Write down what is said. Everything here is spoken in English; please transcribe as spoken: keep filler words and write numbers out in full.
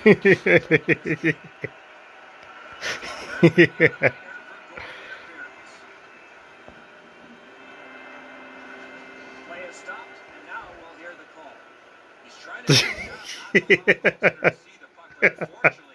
Play has stopped, and now we'll hear the call. He's trying to get a shot. Not a lot of folks there to see the puck, but unfortunately,